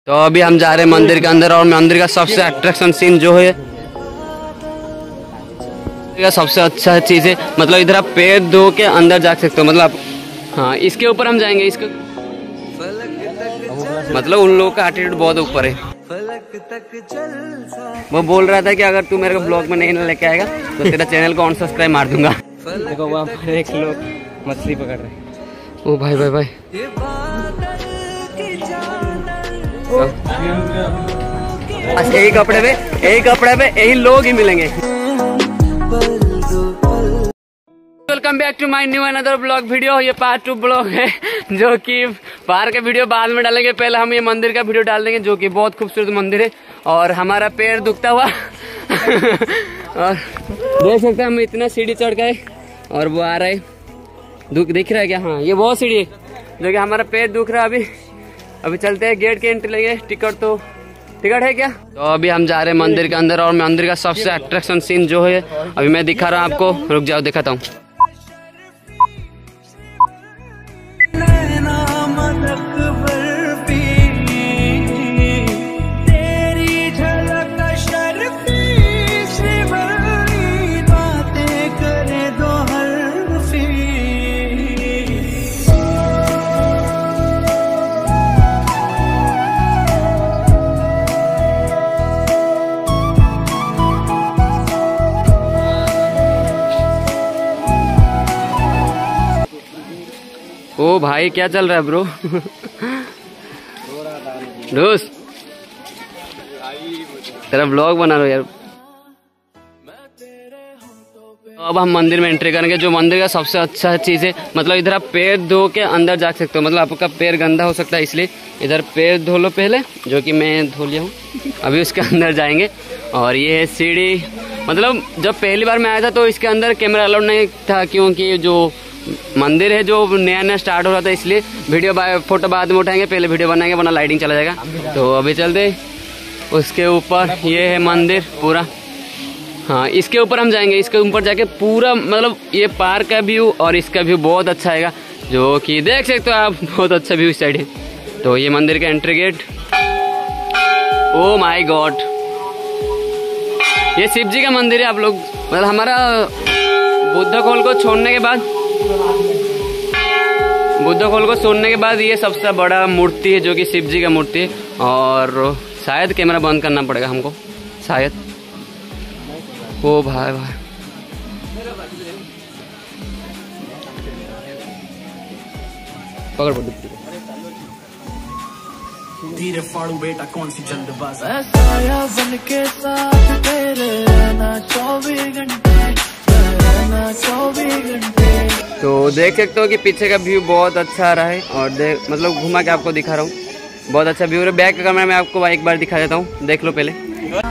तो अभी हम जा रहे हैं मंदिर के अंदर और मंदिर का सबसे अट्रैक्शन सीन जो है सबसे अच्छा चीज है, मतलब इधर आप पैर धो के अंदर जा सकते हो, मतलब हाँ इसके ऊपर हम जाएंगे। इसके मतलब उन लोगों का एटीट्यूड बहुत ऊपर है। वो बोल रहा था कि अगर तू मेरे को ब्लॉग में नहीं लेके आएगा तो तेरा चैनल को अनसब्सक्राइब मार दूंगा। देखो वहाँ पर एक लोग मछली पकड़ रहे हैं। ओ भाई भाई भाई यही कपड़े पे यही लोग ही मिलेंगे। Welcome back to my new another blog video. ये पार्ट 2 ब्लॉग है जो कि बाहर का वीडियो बाद में डालेंगे। पहले हम ये मंदिर का वीडियो डाल देंगे जो कि बहुत खूबसूरत मंदिर है और हमारा पैर दुखता हुआ और देख सकते हैं हम इतना सीढ़ी चढ़ गए और वो आ रहा है। दिख रहा है क्या? हाँ ये बहुत सीढ़ी है जो कि हमारा पैर दुख रहा है। अभी चलते हैं, गेट के एंट्री लेंगे। टिकट है क्या? तो अभी हम जा रहे हैं मंदिर के अंदर और मंदिर का सबसे अट्रैक्शन सीन जो है अभी मैं दिखा रहा हूँ आपको। रुक जाओ दिखाता हूँ। ओ भाई क्या चल रहा है ब्रो? दोस्त तेरा ब्लॉग बना लो यार। तो अब हम मंदिर में एंट्री करेंगे। जो मंदिर का सबसे अच्छा चीज है, मतलब इधर आप पैर धो के अंदर जा सकते हो, मतलब आपका पैर गंदा हो सकता है इसलिए इधर पैर धो लो पहले, जो कि मैं धो लिया हूँ। अभी उसके अंदर जाएंगे और ये है सीढ़ी। मतलब जब पहली बार मैं आया था तो इसके अंदर कैमरा अलाउड नहीं था क्योंकि जो मंदिर है जो नया स्टार्ट हो रहा था, इसलिए फोटो बाद में उठाएंगे, पहले वीडियो बनाएंगे वरना लाइटिंग चला जाएगा। तो अभी चलते उसके ऊपर। ये है मंदिर पूरा। हाँ इसके ऊपर हम जाएंगे। इसके ऊपर जाके पूरा मतलब ये पार्क का व्यू और इसका व्यू बहुत अच्छा आएगा, जो कि देख सकते हो आप। बहुत अच्छा व्यू इस साइड है। तो ये मंदिर का entry gate. Oh my god, ये शिव जी का मंदिर है। आप लोग मतलब हमारा बुद्ध खोल को छोड़ने के बाद ये सबसे बड़ा मूर्ति है जो कि शिव जी का मूर्ति है। और शायद कैमरा बंद करना पड़ेगा हमको शायद। ओ भाई भाई पकड़ धीरे फाड़ू बेटा कौन सी जल्दबाज बन के साथ तेरे रहना 24 घंटे। तो देख सकते हो कि पीछे का व्यू बहुत अच्छा आ रहा है और मतलब घुमा के आपको दिखा रहा हूँ। बहुत अच्छा व्यू है। बैक कैमरा में आपको एक बार दिखा देता हूँ, देख लो पहले।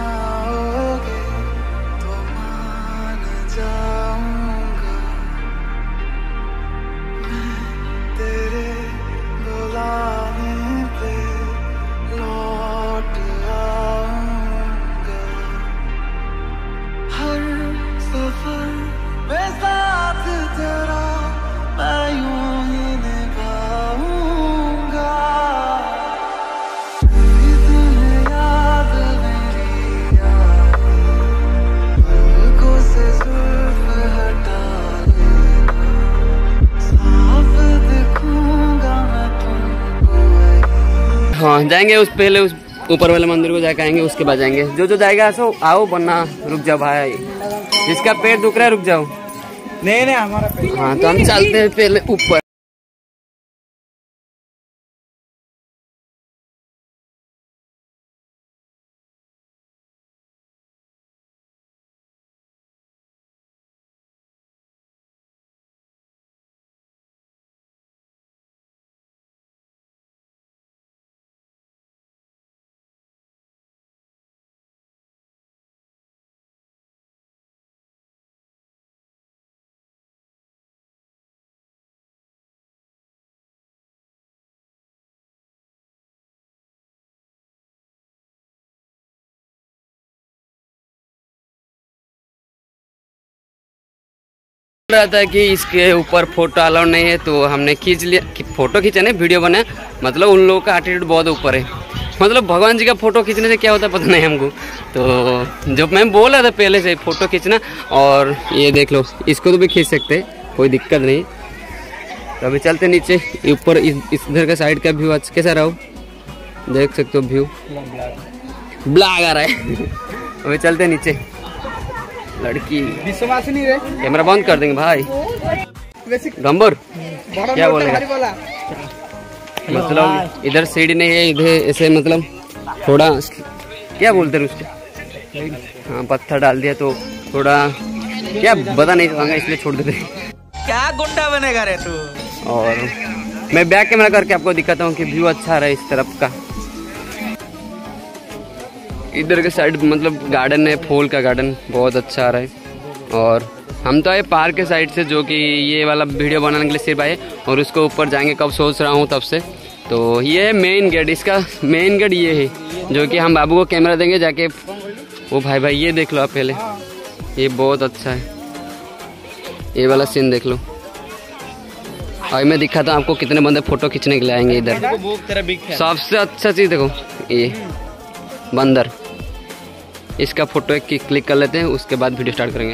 हाँ जाएंगे उस पहले उस ऊपर वाले मंदिर को जाके आएंगे, उसके बाद जाएंगे। जो जाएगा सो आओ, वरना रुक जाओ भाई। जिसका पेट दुख रहा है रुक जाओ। नहीं हमारा पेट। हाँ तो हम चलते हैं पहले ऊपर। रहा था कि इसके ऊपर फोटो अलाउड नहीं है, तो हमने खींच लिया। फोटो खींचा नहीं, वीडियो बनाया। मतलब उन लोगों का एटीट्यूड बहुत ऊपर है। मतलब भगवान जी का फोटो खींचने से क्या होता है पता नहीं हमको। तो जो मैं बोल रहा था पहले से फोटो खींचना, और ये देख लो इसको तो भी खींच सकते, कोई दिक्कत नहीं। तो अभी चलते नीचे, ऊपर इधर का साइड का व्यू अच्छा कैसा रहा, देख सकते हो व्यू ब्लैक आ रहा है। अभी चलते नीचे। लड़की विश्वास नहीं रे, कैमरा बंद कर देंगे भाई। गंबर क्या बोलेगा, मतलब इधर सीढ़ी नहीं है, इधर ऐसे मतलब थोड़ा क्या बोलते हैं उसको, हाँ पत्थर डाल दिया तो थोड़ा क्या बता नहीं पाऊंगा, इसलिए छोड़ देते। क्या गुंडा बनेगा रे तू। और मैं बैक कैमरा करके आपको दिखाता हूँ कि व्यू अच्छा रहा है इस तरफ का। इधर के साइड मतलब गार्डन है, फूल का गार्डन बहुत अच्छा आ रहा है। और हम तो आए पार्क के साइड से, जो कि ये वाला वीडियो बनाने के लिए सिर्फ आए, और उसको ऊपर जाएंगे कब सोच रहा हूँ तब से। तो ये है मेन गेट, इसका मेन गेट ये है जो कि हम बाबू को कैमरा देंगे जाके। वो भाई ये देख लो आप पहले, ये बहुत अच्छा है, ये वाला सीन देख लो। और मैं दिखाता हूँ आपको कितने बंदे फोटो खींचने के लिए आएंगे इधर। सबसे अच्छा चीज़ देखो ये बंदर, इसका फोटो एक क्लिक कर लेते हैं, उसके बाद वीडियो स्टार्ट करेंगे।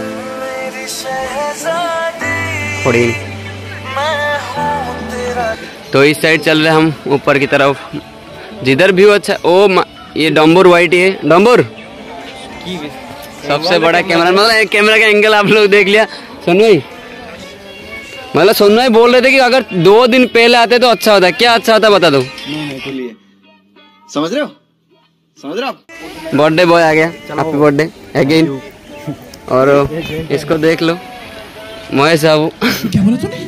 तो इस साइड चल रहे हम ऊपर की तरफ, जिधर व्यू अच्छा। ओ ये डम्बोर वाइट है, डम्बोर सबसे बड़ा कैमरा, मतलब कैमरा का एंगल आप लोग देख लिया। सुन भाई, मतलब सुन भाई बोल रहे थे कि अगर 2 दिन पहले आते तो अच्छा होता। क्या अच्छा होता बता दो। समझ रहे हो, समझ रहे हो। बर्थडे बॉय आ गया, हैप्पी बर्थडे अगेन। और इसको देख लो महेश साहब। क्या बोला तूने?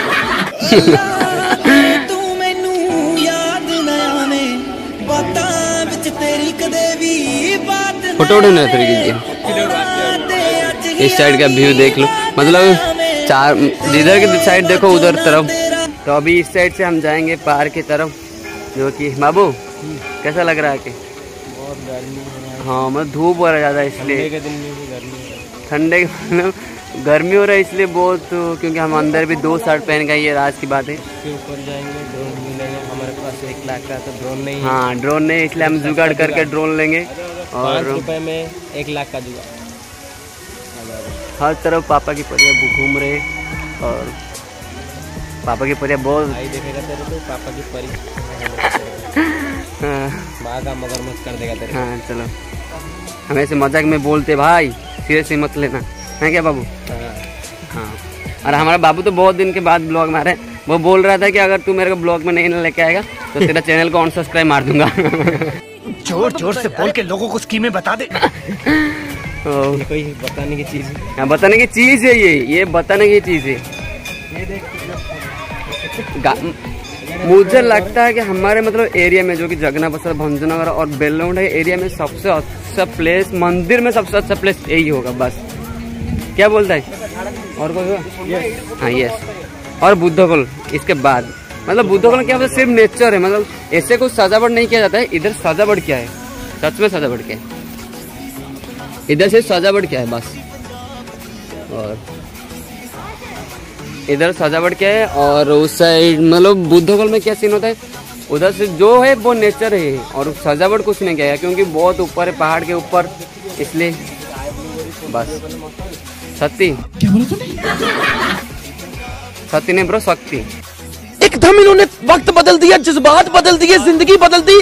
तू मैनू याद ना आवे, बातां विच तेरी कदे भी बात ना। फोटो उठाने तरीके की इस साइड का व्यू देख लो, मतलब चार जिधर की साइड देखो उधर तरफ। तो अभी इस साइड से हम जाएंगे पार्क की तरफ, जो कि बाबू कैसा लग रहा है कि बहुत गर्मी है। हाँ मतलब धूप हो रहा ज़्यादा, इसलिए ठंडे के दिन में भी गर्मी हो रहा है। ठंडे मतलब गर्मी हो रहा है इसलिए बहुत, क्योंकि हम अंदर भी 2 शर्ट पहन गए, ये राज की बात है। इसके ऊपर जाएंगे, ड्रोन मिलेगा हमारे पास 1 लाख का, तो ड्रोन नहीं है। हाँ ड्रोन नहीं, इसलिए हम जुगाड़ करके ड्रोन लेंगे। और 5 रुपए में 1 लाख का जुगाड़। हर तरफ पापा की परिया घूम रहे, और पापा की परिया बहुत भाई देखेगा तेरे तो पापा की परी। हाँ माँ का मगरमच्छ कर देगा तेरे। हाँ चलो, हम ऐसे मजाक में बोलते भाई, सीरियसली मत लेना है क्या बाबू। हाँ और हमारा बाबू तो बहुत दिन के बाद ब्लॉग में आ रहा है। वो बोल रहा था कि अगर तू मेरे को ब्लॉग में नहीं लेके आएगा तो तेरा चैनल को अनसब्सक्राइब मार दूंगा। जोर जोर से बोल के लोगों को स्कीमें बता दे। ये कोई बताने की चीज है। हाँ बताने की चीज है, ये बताने की चीज है। मुझे लगता है कि हमारे मतलब एरिया में, जो कि जगना बसर भंजनगर और बेलौंड है एरिया में, सबसे अच्छा प्लेस, मंदिर में सबसे अच्छा प्लेस यही होगा बस। क्या बोलता है और कोई होगा? हाँ यस, और बुद्धकोल इसके बाद। मतलब बुद्धकोल क्या होता है, सिर्फ नेचर है, मतलब ऐसे कुछ सजावट नहीं किया जाता है। इधर सजावट क्या है, सच में सजावट क्या है, इधर से सजावट क्या है बस। और इधर सजावट क्या है, और उस साइड मतलब बुद्धकोल में क्या सीन होता है, उधर से जो है वो नेचर है, और सजावट कुछ नहीं किया है क्योंकि बहुत ऊपर है, पहाड़ के ऊपर, इसलिए बस। सत्ती क्या बोला तूने? सत्ती नहीं ब्रो, शक्ति। एकदम इन्होंने वक्त बदल दिया, जज्बात बदल दिए, जिंदगी बदल दी।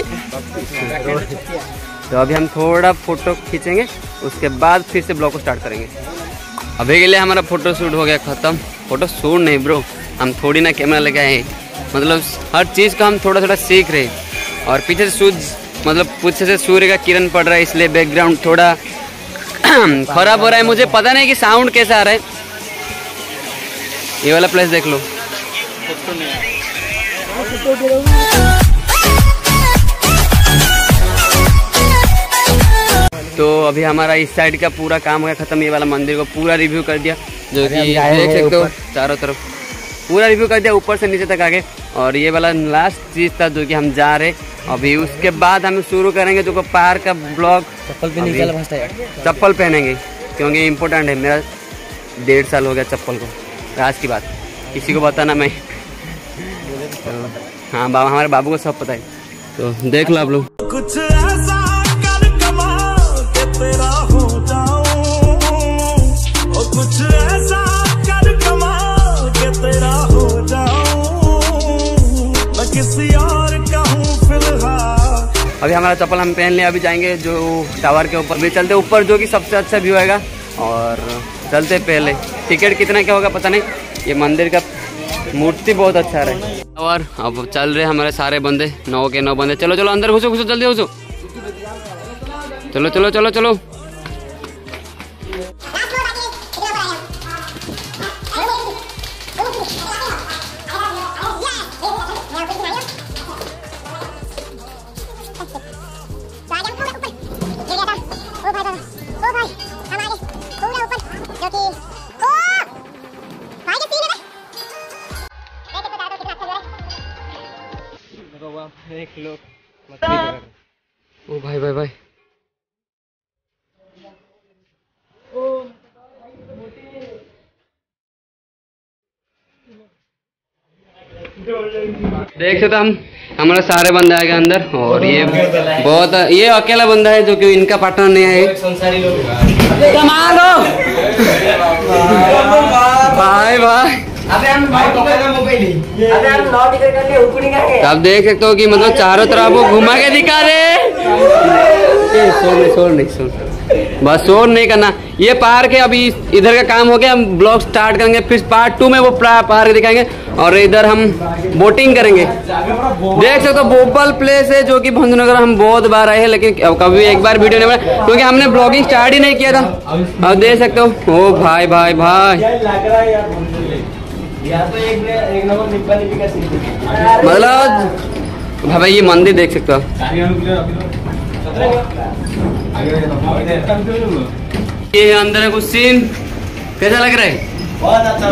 तो अभी हम थोड़ा फोटो खींचेंगे, उसके बाद फिर से ब्लॉग को स्टार्ट करेंगे। अभी के लिए हमारा फोटो शूट हो गया खत्म। फोटो शूट नहीं ब्रो, हम थोड़ी ना कैमरा लेके आए हैं, मतलब हर चीज़ का हम थोड़ा थोड़ा सीख रहे हैं। और पीछे से पीछे से सूर्य का किरण पड़ रहा है, इसलिए बैकग्राउंड थोड़ा खराब हो रहा है। मुझे पता नहीं कि साउंड कैसा आ रहा है। ये वाला प्लेस देख लो। तो अभी हमारा इस साइड का पूरा काम हो गया खत्म। ये वाला मंदिर को पूरा रिव्यू कर दिया, जो कि देख सकते हो चारों तरफ पूरा रिव्यू कर दिया, ऊपर से नीचे तक आगे। और ये वाला लास्ट चीज था जो कि हम जा रहे अभी। उसके बाद हम शुरू करेंगे जो पार्क का ब्लॉग। चप्पल पहनेंगे क्योंकि इम्पोर्टेंट है। मेरा 1.5 साल हो गया चप्पल को, आज की बात, किसी को बताना मैं। हाँ हमारे बाबू को सब पता है। तो देख लो आप लोग। कुछ ऐसा कर कमा के तेरा हो जाऊं, ओ कुछ ऐसा कर कमा के तेरा हो जाऊं, मैं किसी और का हूँ फिलहाल। अभी हमारा चप्पल हम पहन लिया, अभी जाएंगे जो टावर के ऊपर भी चलते ऊपर, जो कि सबसे अच्छा व्यू आएगा। और चलते पहले टिकट कितना क्या होगा पता नहीं। ये मंदिर का मूर्ति बहुत अच्छा रहा। और अब चल रहे हमारे सारे बंदे, 9 के 9 बंदे। चलो चलो अंदर घुसो घुसो, जल्दी घुसो, चलो चलो चलो चलो। एक लोग मछली पकड़ रहे। ओ भाई भाई भाई, देख सकते हम हमारे सारे बंदे आ गए अंदर। और ये बहुत, ये अकेला बंदा है जो कि इनका पार्टनर नहीं है। कमाल हो भाई भाई। आप देख सकते हो कि मतलब चारों तरफ वो घुमा के दिखा दे। शोर नहीं बस शोर नहीं करना। ये पार्क है, अभी इधर का काम हो गया, हम ब्लॉग स्टार्ट करेंगे, फिर पार्ट 2 में वो पार्क दिखाएंगे। और इधर हम बोटिंग करेंगे। देख सकते हो बोपल प्लेस है जो कि भंजनगर हम बहुत बार आए हैं, लेकिन कभी एक बार वीडियो नहीं बना क्योंकि हमने ब्लॉगिंग स्टार्ट ही नहीं किया था। अब देख सकते हो। ओ भाई भाई भाई, मतलब भाई ये मंदिर देख सकते हो। ये अंदर है कुछ सीन, कैसा लग रहा है? बहुत अच्छा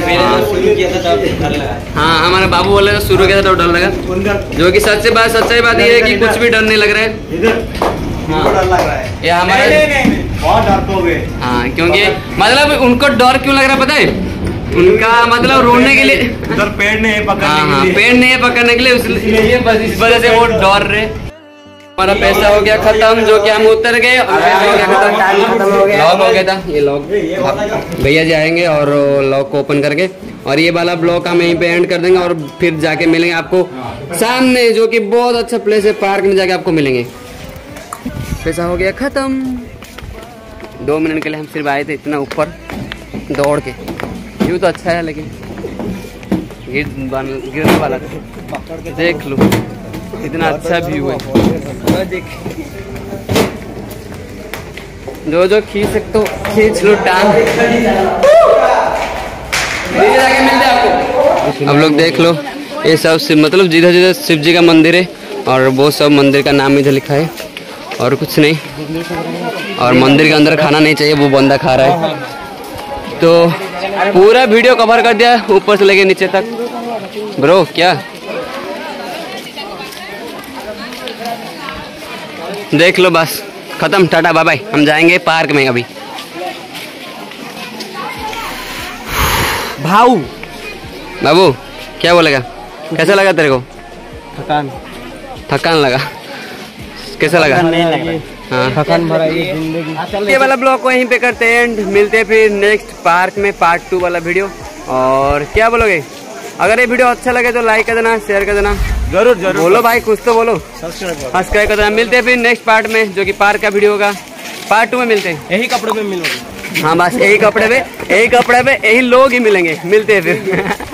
भाई। हाँ हमारे बाबू बोले शुरू किया था तो डर लगा, जो कि सच्चाई बात ये है कि कुछ भी डर नहीं लग रहा है। ये हमारे बहुत डर हो गए। हाँ क्योंकि मतलब उनको डर क्यों लग रहा है पता है? उनका मतलब रोने के लिए उधर पेड़ नहीं पकड़ने हाँ के लिए। पेड़ नहीं है पकड़ने के लिए, इसलिए बस इस वजह से वो डर रहे। हमारा पैसा हो गया खत्म, जो कि हम उतर गए। लॉक हो गया था, ये लॉक भैया जी आएंगे और लॉक को ओपन करके, और ये वाला ब्लॉक हम यहीं पे एंड कर देंगे। और फिर जाके मिलेंगे आपको सामने, जो कि बहुत अच्छा प्लेस है, पार्क में जाके आपको मिलेंगे। पैसा हो गया खत्म। 2 मिनट के लिए हम सिर्फ आए थे इतना ऊपर दौड़ के। व्यू तो अच्छा है लेकिन गिरने वाला था। देख लो इतना अच्छा व्यू है, जो खींच सकते हो खींच लो टांग। जाके मिलते हैं आपको। अब लोग देख लो ये सब मतलब जिधर जिधर शिव जी का मंदिर है, और वो सब मंदिर का नाम इधर लिखा है और कुछ नहीं। और मंदिर के अंदर खाना नहीं चाहिए, वो बंदा खा रहा है। तो पूरा वीडियो कवर कर दिया ऊपर से लेके नीचे तक। ब्रो क्या देख लो, बस खत्म, टाटा बाय बाय। हम जाएंगे पार्क में अभी। भाऊ बाबू क्या बोलेगा? कैसा लगा तेरे को? थकान लगा? कैसा लगा? नहीं लगे। हाँ थकान भरा ये जिंदगी। ये वाला ब्लॉग को यहीं पे करते हैं एंड, मिलते हैं फिर नेक्स्ट पार्क में पार्ट 2 वाला वीडियो। और क्या बोलोगे? अगर ये वीडियो अच्छा लगे तो लाइक कर देना, शेयर कर देना, जरूर जरूर बोलो भाई, कुछ तो बोलो, सब्सक्राइब कर देना। मिलते हैं फिर नेक्स्ट पार्ट में, जो कि पार्क का वीडियो होगा। पार्ट 2 में मिलते हैं। यही कपड़े में मिलोगे। हाँ बस यही कपड़े पे यही लोग ही मिलेंगे। मिलते हैं फिर।